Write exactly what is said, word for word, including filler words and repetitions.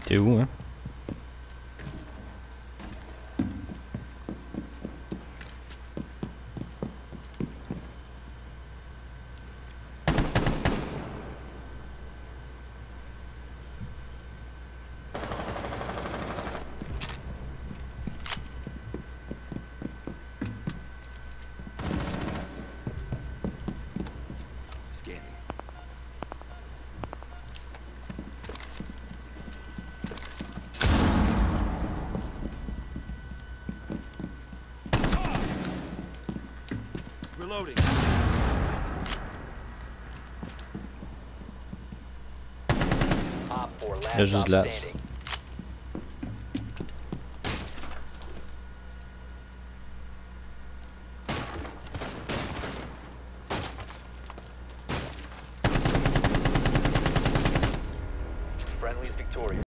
Two, hein. Scanning. Reloading. Op four, last There's just stop less. standing. Friendly's victorious.